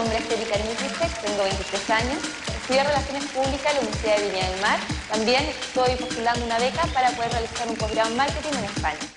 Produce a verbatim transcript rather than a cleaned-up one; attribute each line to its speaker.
Speaker 1: nombre es Erika Niklitschek, tengo veintitrés años, estudio Relaciones Públicas en la Universidad de Viña del Mar. También estoy postulando una beca para poder realizar un posgrado en marketing en España.